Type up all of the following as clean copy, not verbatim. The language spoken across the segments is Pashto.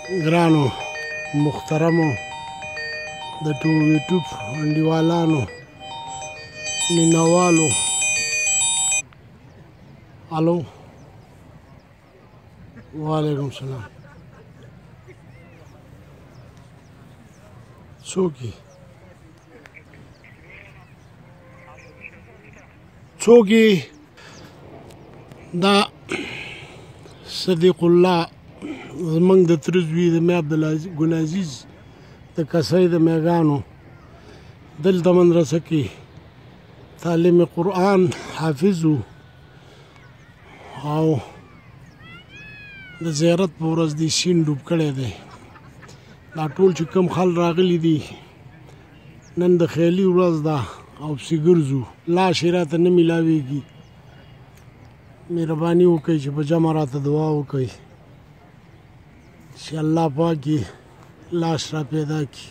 ګرانو محترمو د یوټیوب انډیوالانو مینوالو الو وعلیکم السلام څوکي دا صدیق الله زمونږ د تره زوی د مې عبدالګل عزیز د کسۍ د میګانو دلته مدرسه کې تعلیم قرآن حافظ و او د زیارت په ورځ دې سیند ډوب کړی دی دا ټول چې کوم خل راغلي دي نن د خیالي ورځ ده او پسې ګرځو لاش یې راته نه میلاویږي مهرباني وکړئ چې په جمع راته دعا وکړئ چې الله پاک یې لاش را پیدا کړي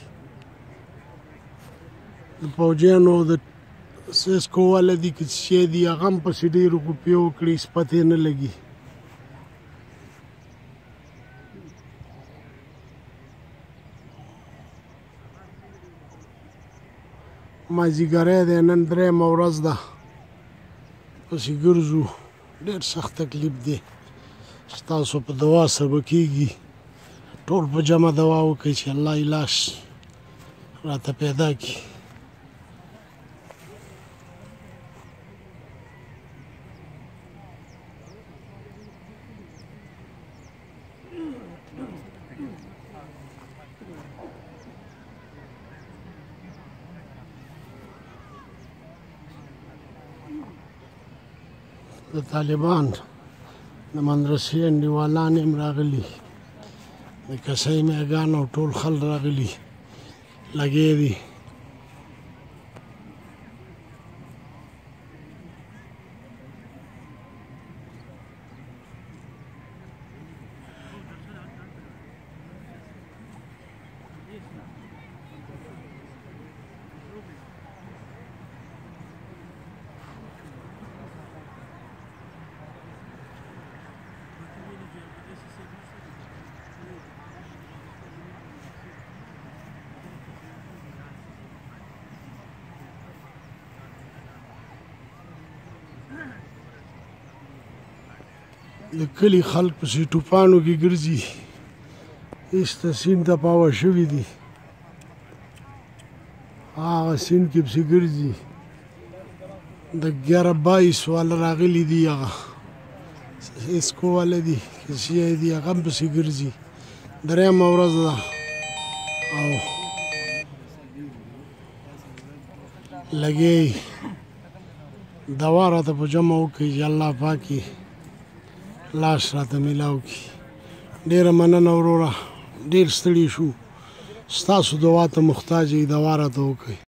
د پوجیانو د سیسکو والا دي که څه شی دي هغه هم پسې ډېرو کوپې وکړي هېڅ پته یې نه لګي مازدیګری دی نن درېیمه ورځ ده پسې ګرځو ډېر سخت تکلیف دی ستاسو په دعا سره به کېږي ټول په جمع دعا وکړئ چې الله یې لاش راته پیدا کړي د طالبان د مدرسې انډیوالان هم راغلي د کسۍ میګان او ټول خل راغلي لګې دي د کلي خلک پسې ټوپانو کې ګرځي هېڅ ته سیند ته پاوه شوي دي هغه سیند کې پسې ګرځي د 11-22 والا راغلي دي هغه اسکو والا دي که څه شی دي هغه هم پسې ګرځي درېیمه ورځ ده او لګې دوا راته په جمع وکړئ چې الله پاک یې لاش راته میلاو کړي ډېره مننه وروره ډېر ستړي شو ستاسو دعا ته محتاج یې دوا راته وکړئ